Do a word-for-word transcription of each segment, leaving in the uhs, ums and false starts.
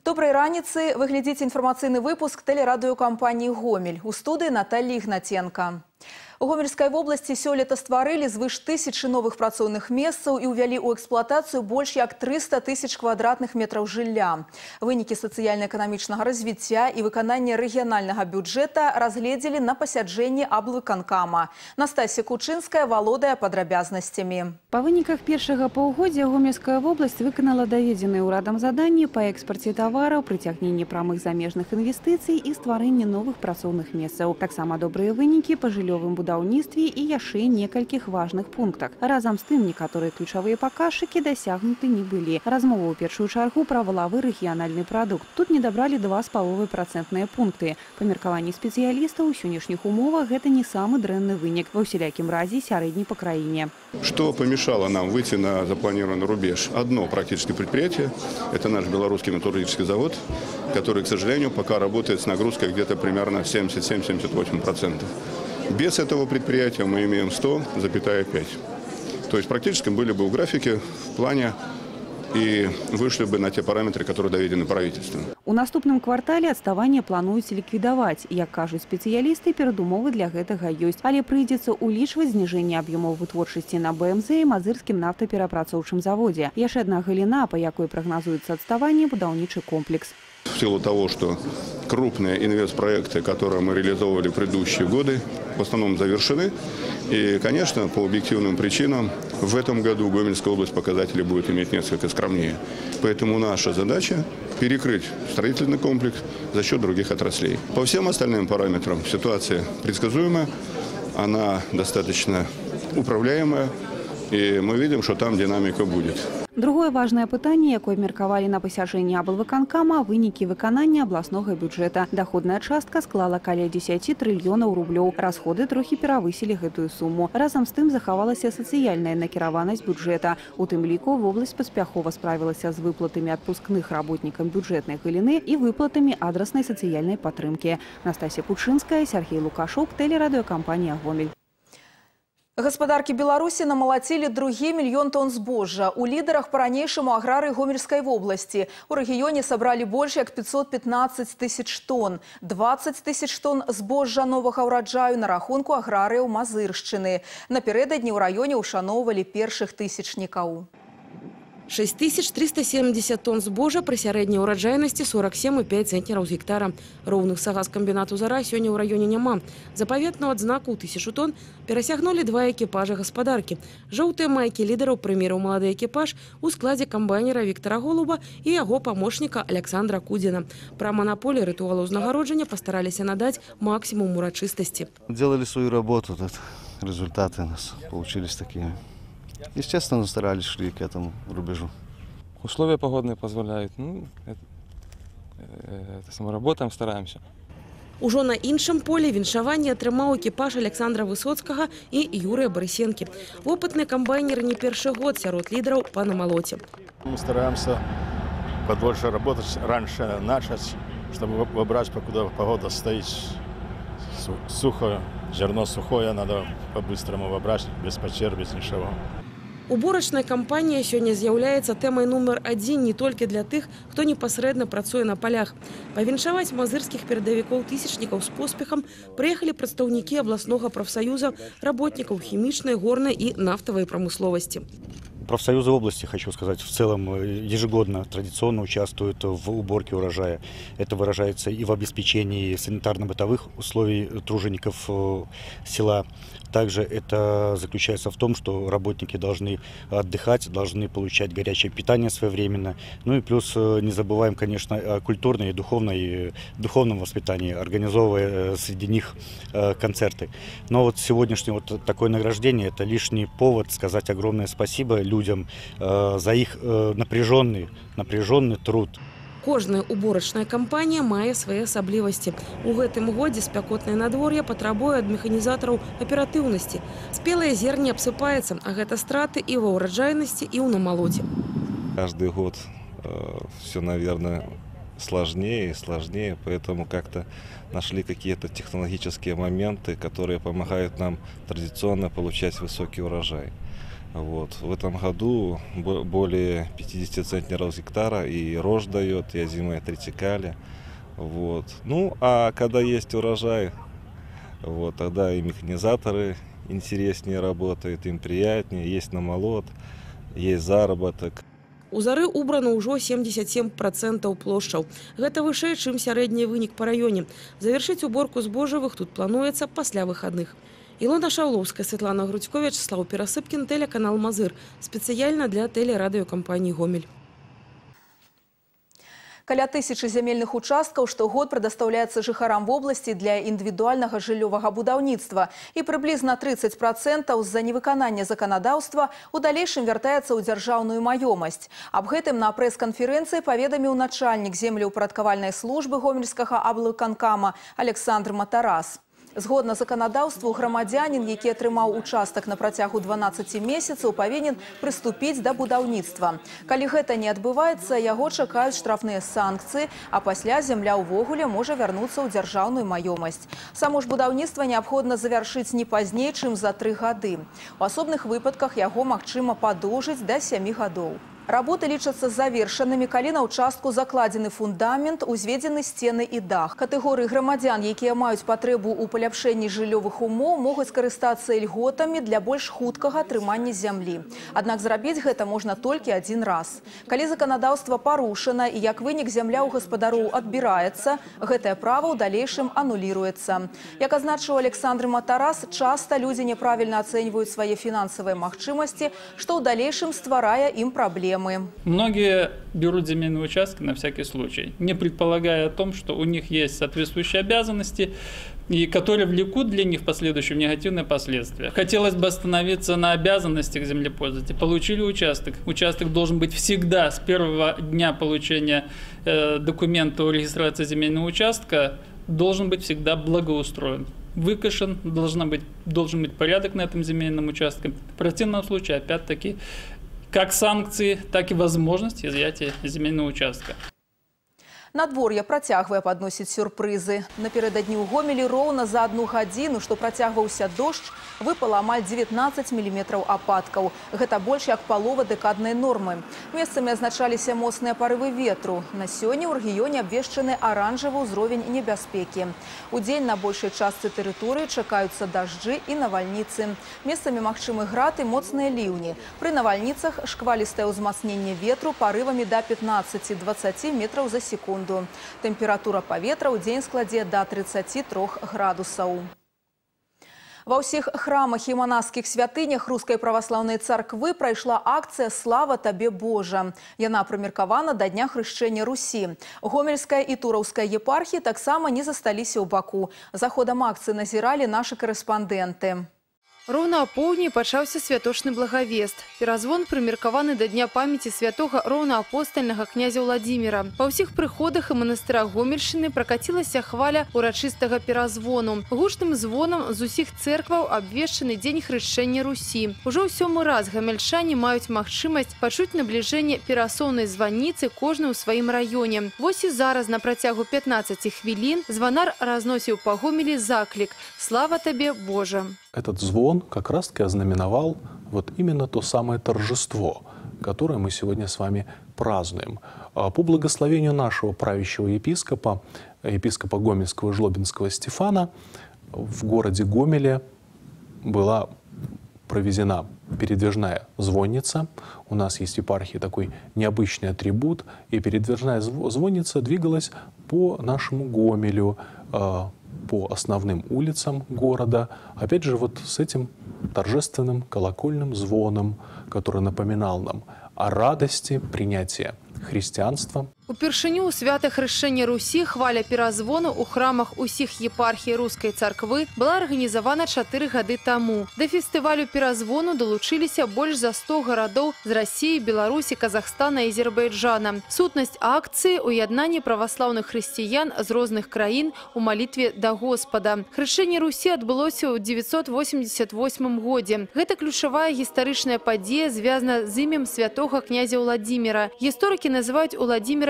Доброй раницы! Вы глядите информационный выпуск телерадиокомпании «Гомель». У студии Наталья Игнатенко. У Гомельской области сёлета стварылі звыш тысячи новых працоўных месцаў и увялі ў эксплуатацию больше як триста тысяч квадратных метров жылля. Вынікі сацыяльна-эканамічнага развіцця и выканання рэгіянальнага бюджэта разгледзелі на пасяджэнні аблвыканкама. Настасья Кучинская валодае падрабязнасцямі. По выніках першага паўгоддзя Гомельская область выканала даведзеныя ўрадам заданні по экспорце товараў, прыцягненні прамых замежных інвестыцый и стварэнні новых працоўных месцаў. Таксама добрыя вынікі па жыллёвым будаўніцтве і яшчэ некалькіх важных пунктах. Разам з тым некаторыя ключавыя паказчыкі дасягнуты не былі. Размова ў першую чаргу пра валавы рэгіянальны прадукт. Тут не дабралі два з паловай працэнтныя пункты. Па меркаванні спецыялістаў у сённяшніх умовах гэта не самы дрэнны вынік, ва ўсялякім разе сярэдні па краіне. Что помешало нам выйти на запланированный рубеж? Одно практически предприятие – это наш белорусский металлургический завод, который, к сожалению, пока работает с нагрузкой где-то примерно семьдесят семь — семьдесят восемь процентов. Без этого предприятия мы имеем сто целых пять. То есть практически были бы в графике, в плане и вышли бы на те параметры, которые доведены правительством. У наступным квартале адставанне плануюць ліквідаваць. Як кажуць спецыялісты, перадумовы для гэтага ёсць. Але прыйдзецца ўлічваць зніжэнне аб'ёмаў вытворчасці на бэ эм зэ і мазырскім нафтаперапрацоўчым заводзе. Яшчэ адна галіна, па якой прагназуецца адставанне, будаўнічы комплекс. В силу того, что крупные инвестпроекты, которые мы реализовывали в предыдущие годы, в основном завершены. И, конечно, по объективным причинам в этом году Гомельская область показатели будет иметь несколько скромнее. Поэтому наша задача – перекрыть строительный комплекс за счет других отраслей. По всем остальным параметрам ситуация предсказуемая, она достаточно управляемая. И мы видим, что там динамика будет. Другое важное пытанне, якое меркавалі на пасяджэнні аблвыканкама, вынікі выканання абласнога бюджэта. Доходная частка склала каля дзесяці трыльёнаў рублёў. Расходы трохі перавысілі гэтую суму. Разам з тым захавалася сацыяльная накіраванасць бюджэта. У тым ліку вобласць паспяхова справілася з выплатамі адпускных работнікам бюджэтнай галіны і выплатамі адраснай сацыяльнай падтрымкі. Настасья Кучинская, Сергей Лукашук, телерадиокомпания «Гомель». Гаспадаркі Беларусі намалацілі другі мільён тонн збожжа. У лідарах па-ранейшаму аграрыі Гомельскай вобласці. У рэгіёне сабралі больш як пятьсот пятнадцать тысяч тонн. двадцать тысяч тонн збожжа новага ўраджаю на рахунку аграрыяў Мазыршчыны. Напярэдадні ў раёне ушаноўвалі першых тысячнікаў. шесть тысяч триста семьдесят тонн збожжа при сярэдняй ураджайнасці сорок семь и пять центнераў з гектара. Роўных сагазкамбінату «Зара» сёння ў раёне няма. Запаветную адзнаку ў тысячу тонн перасягнулі два экіпажа гаспадаркі. Жоўтыя майкі лідараў прымерыў малады экіпаж у складзе камбайнера Віктора Голуба і яго памочніка Александра Кудзіна. Пра манаполію рытуалу ўзнагароджання пастараліся надаць максимум урачыстасці. Делали свою работу, тут результаты у нас получились такие. Естественно, старались, шли к этому рубежу. Условия погодные позволяют. Ну, это, это самоработаем, стараемся. Ужо на іншым полі віншаванне атрымаў экіпаж Александра Высоцкага і Юрыя Барысенкі. Опытны камбайнер не першы год сярод лідараў па намалоце. Мы стараемся побольше работать, раньше начать, чтобы выбрать, покуда погода стоит сухо, зерно сухое, надо по-быстрому выбрать, без потерь, без ничего. Уборачная кампанія сёння з'яўляецца тэмай нумар адзін не толькі для тых, хто непасрэдна працуе на палях. Павіншаваць мазырскіх перадавікоў тысячнікаў з поспехам прыехалі прадстаўнікі абласнога прафсаюза работнікаў хімічнай, горнай і нафтавай прамысловасці. Профсоюзы области, хочу сказать, в целом ежегодно традиционно участвуют в уборке урожая. Это выражается и в обеспечении санитарно-бытовых условий тружеников села. Также это заключается в том, что работники должны отдыхать, должны получать горячее питание своевременно. Ну и плюс не забываем, конечно, о культурной и духовной, духовном воспитании, организовывая среди них концерты. Но вот сегодняшнее вот такое награждение – это лишний повод сказать огромное спасибо людям за их напряженный, напряженный труд. Кожная уборачная кампанія мае свае асаблівасці. У гэтым годзе спякотнае надвор'е патрабуе ад механізатараў аператыўнасці. Спелае зерне абсыпаецца, а гэта страты і ва ўраджайнасці, і ў намалоце. Каждый год э, все, наверное, сложнее и сложнее, поэтому как-то нашли какие-то технологические моменты, которые помогают нам традиционно получать высокий урожай. Вот. В этом году более пятидесяти центнеров с гектара и рожь дает, и озимые тритикали. Вот. Ну, а когда есть урожай, вот, тогда и механизаторы интереснее работают, им приятнее, есть намолот, есть заработок. У Зары убрано уже семьдесят семь процентов площадь. Это выше, чем средний вынік по районе. Завершить уборку збожевых тут плануется после выходных. Илона Шауловская, Светлана Грудько, Вячеслав Пересыпкин, телеканал Мазыр. Специально для телерадиокомпании «Гомель». Каля тысячи земельных участков штогод предоставляется жыхарам в области для индивидуального жыллёвага будаўніцтва. И приблизно тридцать процентов за невыканание законодаўства у дальнейшем вяртаецца ў дзяржаўную маёмасць. Аб гэтым на пресс-конференции поведомил начальник землеўпарадкавальнай службы Гомельскага аблвыканкама Александр Матарас. Згодна законодаўству, грамадзянин, які атрымаў участак на працягу дванаццаці месяцаў, павінен прыступіць да будаўніцтва. Калі гэта не адбываецца, яго чакаюць штрафныя санкцыі, а пасля зямля ўвогуле можа вярнуцца ў дзяржаўную маёмасць. Само ж будаўніцтва неабходна завяршыць не пазней, чым за тры гады. У асобных выпадках яго магчыма падоўжыць да сямі гадоў. Работы лічацца завершанымі, калі на ўчастку закладзены фундамент, узведзены сцены і дах. Катэгорыі грамадзян, якія маюць патрэбу ў паляпшэнні жыллёвых умоў, могуць скарыстацца ільготамі для больш хуткага атрымання зямлі. Аднак зрабіць гэта можна толькі адзін раз. Калі заканадаўства парушана і як вынік зямля ў гаспадароў адбіраецца, гэтае права ў далейшым ануліруецца. Як азначыў Александр Матарас, часта людзі няправільна ацэньваюць свае фінансавыя магчымасці, што ў далейшым стварае ім праблемы. Многие берут земельные участки на всякий случай, не предполагая о том, что у них есть соответствующие обязанности, и которые влекут для них в последующем негативные последствия. Хотелось бы остановиться на обязанностях землепользователя. Получили участок. Участок должен быть всегда с первого дня получения э, документа о регистрации земельного участка, должен быть всегда благоустроен. Выкошен, должна быть, должен быть порядок на этом земельном участке. В противном случае, опять-таки, как санкции, так и возможность изъятия земельного участка. Надвор'е працягвае падносіць сюрпрызы. Наперададні ў Гомелі роўна за одну гадзіну, што працягваўся дождж, выпала амаль дзевятнаццаць міліметраў ападкаў. Гэта больш як палова дэкаднай нормы. Месцамі азначаліся моцныя парывы ветру. На сёння ў рэгіёне абвешчаны аранжавы ўзровень небяспекі. Удзень на большай частцы тэрыторыі чакаюцца дажджы і навальніцы. Месцамі магчымы град і моцныя ліўні. Пры навальніцах шквалістае ўзмацненне ветру парывамі да пятнаццаці-дваццаці метраў за секунду. Температура паветра ў дзень складзе да трыццаці трох градусаў. Ва ўсіх храмах і манаскіх святынях Рускай праваслаўнай царквы прайшла акцыя «Слава табе, Божа». Яна прымеркавана да дня хрышчэння Русі. Гомельская і Тураўская епархіі таксама не засталіся ў баку. За ходам акцыі назіралі нашы карэспандэнты. Роўна апоўдні пачаўся святочны благавест. Перазвон прымеркаваны да дня памяці святога роўнаапостальнага князя Владзіміра. Па ўсіх прыходах і манастырах Гомельшчыны пракацілася хваля урачыстага перазвону. Гучным звонам з усіх цэркваў абвешчаны дзень хрышчэння Русі. Ужо ў сёмы раз гамельчане маюць магчымасць пачуць набліжэнне перасоўнай званіцы кожны ў сваім раёне. Вось і зараз на працягу пятнаццаці хвілін званар разносіў па Гомелі заклік «Слава табе, Божа». Этот звон как раз-таки ознаменовал вот именно то самое торжество, которое мы сегодня с вами празднуем. По благословению нашего правящего епископа, епископа Гомельского и Жлобинского Стефана, в городе Гомеле была проведена передвижная звонница. У нас есть в епархии такой необычный атрибут, и передвижная звонница двигалась по нашему Гомелю, по основным улицам города, опять же вот с этим торжественным колокольным звоном, который напоминал нам о радости принятия христианства. Упершыню ў свята хрышчэння Русі хваля перазвону ў храмах усіх епархій Рускай царквы была арганізавана чатыры гады таму. Да фестывалю перазвону далучыліся больш за сто гарадоў з Расіі, Беларусі, Казахстана і Азербайджана. Сутнасць акцыі – уяднанне праваслаўных хрысціян з розных краін у малітве да Господа. Хрышчэнне Русі адбылося ў дзевяцьсот восемьдесят восьмым годзе. Гэта ключавая гістарычная падзея, звязана з імем святога князя Владзіміра. Гісторыкі называюць Владзіміра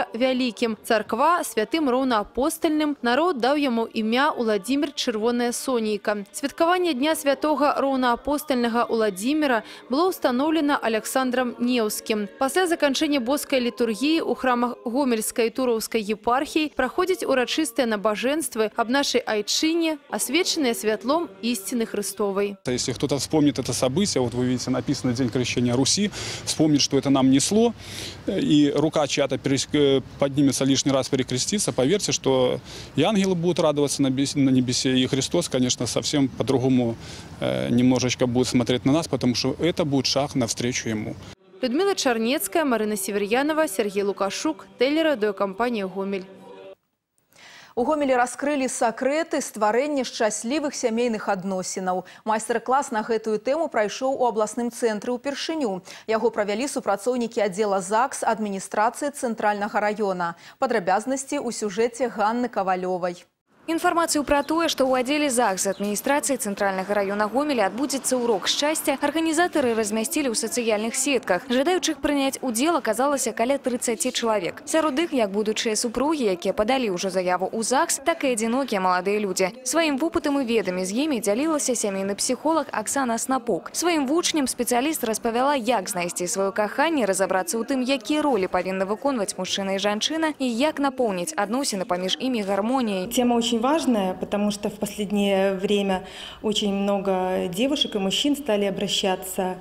Владимира вялікім. Царква святым роўнаапостальным, народ даў яму імя Уладзімір Чырвоная Сонейка. Святкаванне дня святога роўнаапостальнага Уладзіміра было установлено Александром Неўскім. Пасля заканчэння боскай літургіі у храмах Гомельскай і Тураўскай епархій праходзяць урачыстыя набажэнствы аб нашай айчыне, освеченные святлом истины Христовой. Если кто-то вспомнит это событие, вот вы видите, написано «День крещения Руси», вспомнит, что это нам несло, и рука чья-то поднимется лишний раз перекреститься, поверьте, что и ангелы будут радоваться на небесе, и Христос, конечно, совсем по-другому немножечко будет смотреть на нас, потому что это будет шаг навстречу Ему. Людмила Чарнецкая, Марина Северьянова, Сергей Лукашук, телерадиокомпания «Гомель». У Гомелі раскрылі сакрэты стварэння шчаслівых сямейных адносінаў. Майстар-клас на гэтую тэму прайшоў у абласным цэнтры ўпершыню. Яго правялі супрацоўнікі аддзела ЗАГС адміністрацыі цэнтральнага раёна. Падрабязнасці ў сюжэце Ганны Кавалёвай. Информацию про то, что у отделе ЗАГС администрации Центрального района Гомеля отбудется урок счастья, организаторы разместили в социальных сетках. Жадающих принять удел оказалось около тридцати человек. Сярод іх як будучыя супруги, якія подали уже заяву у ЗАГС, так и одинокие молодые люди. Своим опытом и ведами з імі дзялілася сямейный психолог Оксана Снапок. Своим вучням специалист распавяла, як знайсці свое каханне, разобраться у тым, якія роли повинны выконваць мужчина и женщина, и як наполнить адносіны паміж імі гармонией. Тема очень важная, потому что в последнее время очень много девушек и мужчин стали обращаться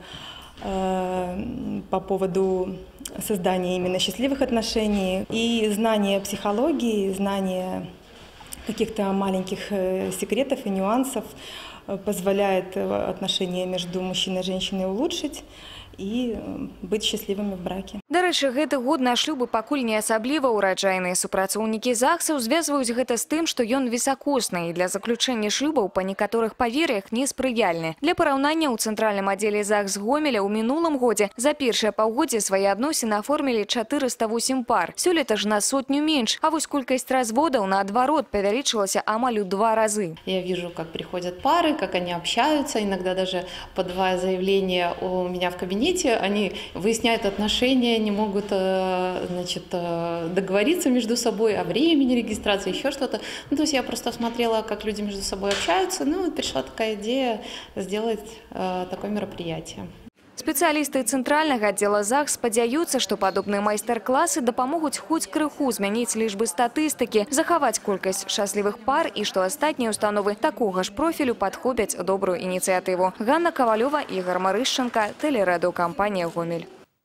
э, по поводу создания именно счастливых отношений. И знание психологии, знание каких-то маленьких э, секретов и нюансов э, позволяет отношения между мужчиной и женщиной улучшить и быть счастливыми в браке. Дарэчы, гэты год на шлюбы пакуль не асабліва ўраджайныя. Супрацоўнікі ЗАГСаў звязваюць гэта з тым, што ён високосны і для заключэння шлюбаў па некаторых павер'ях неспрыяльны. Для параўнання, у цэнтральным аддзеле ЗАГС Гомеля ў мінулым годзе за першае паўгоддзе свае адносіны аформілі чатырыста восемь пар. Сёлета ж на сотню менш, а вось колькасць разводаў наадварот павялічылася амаль у два разы. Я вижу, как приходят пары, как они общаются, иногда даже по два заявления у меня в кабинете. Они выясняют отношения, не могут, значит, договориться между собой о времени регистрации, еще что-то. Ну, то есть я просто смотрела, как люди между собой общаются, ну, и пришла такая идея сделать э, такое мероприятие. Специалисты центрального отдела ЗАГС спадзяюцца, что подобные майстар-классы дапамогуць хоть крыху змяніць лічбы статыстыкі, захаваць колькасць шчаслівых пар и что астатнія установы такого ж профилю падхопяць добрую инициативу. Ганна Ковалева, Игорь Марышченко, телерадиокомпания «Гомель».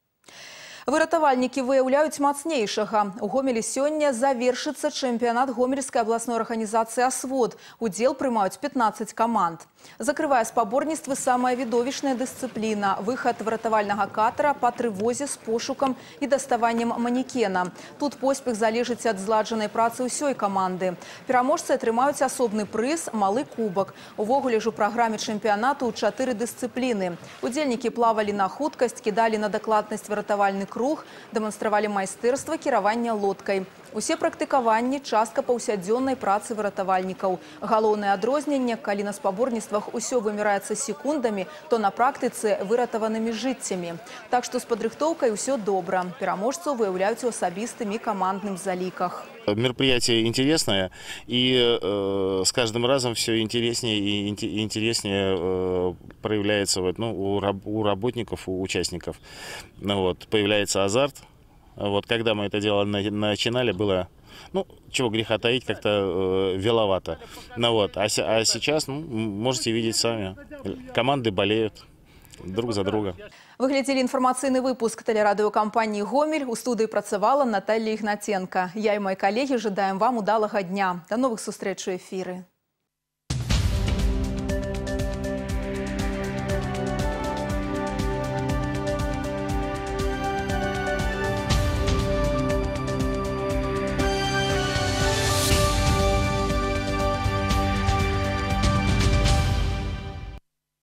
Выратавальнікі выяўляюць мацнейшага. У Гомелі сёння завершыцца чэмпіянат гомельскай абласной арганізацыі «Асвод». Удзел прымаюць пятнадцать каманд. Закрывае спаборніцтвы самая відовішная дысцыпліна – выхад выратавальнага катера па трывозе з пошукам і даставаннем манекена. Тут поспех залежыць ад зладжанай працы ўсёй каманды. Пераможцы атрымаюць асобны прыз – малы кубак. Увогуле ж у праграме чэмпіянату чатыры дысцыпліны. Удзельнікі плавалі на хуткасць, кідалі на дакладнасць выратавальны круг, дэманстравалі майстэрства кіравання лодкай. Усе практыкаванні – частка паўсядзённай працы выратавальнікаў. Галоўнае адрозненне, калі на спаборніцтвах усё выміраецца секундамі, то на практыцы выратаванымі жыццямі. Так што з падрыхтоўкай усё добра. Пераможцаў выяўляюць у асабістым і камандным заліках. Мероприятие интересное, и э, с каждым разом все интереснее и интереснее э, проявляется вот, ну, у, раб, у работников, у участников. Ну, вот, появляется азарт. Вот, когда мы это дело начинали, было, ну, чего греха таить, как-то э, веловато. Ну, вот, а, а сейчас, ну, можете видеть сами, команды болеют друг за друга. Вы глядели информационный выпуск телерадиокомпании «Гомель». У студии працавала Наталья Игнатенко. Я и мои коллеги жадаем вам удалого дня. До новых встреч у эфиры.